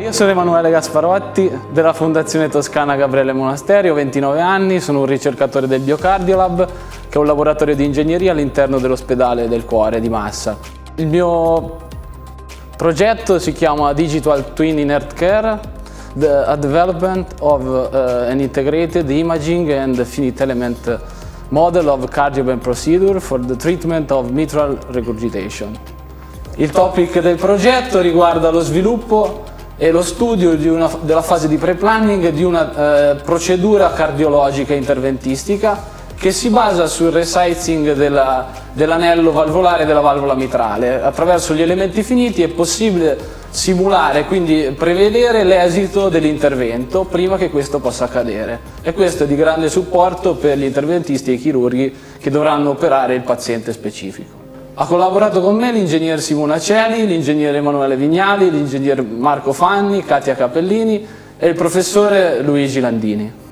Io sono Emanuele Gasparotti della Fondazione Toscana Gabriele Monasteri, ho 29 anni, sono un ricercatore del BioCardioLab, che è un laboratorio di ingegneria all'interno dell'ospedale del cuore di Massa. Il mio progetto si chiama Digital Twin in Healthcare, a development of an integrated imaging and finite element model of cardioversion procedure for the treatment of mitral regurgitation. Il topic del progetto riguarda lo sviluppo e lo studio della fase di pre-planning di una procedura cardiologica interventistica che si basa sul resizing dell'anello valvolare della valvola mitrale. Attraverso gli elementi finiti è possibile simulare, quindi prevedere l'esito dell'intervento prima che questo possa accadere, e questo è di grande supporto per gli interventisti e i chirurghi che dovranno operare il paziente specifico. Ha collaborato con me l'ingegner Simona Celi, l'ingegnere Emanuele Vignali, l'ingegner Marco Fanni, Katia Capellini e il professore Luigi Landini.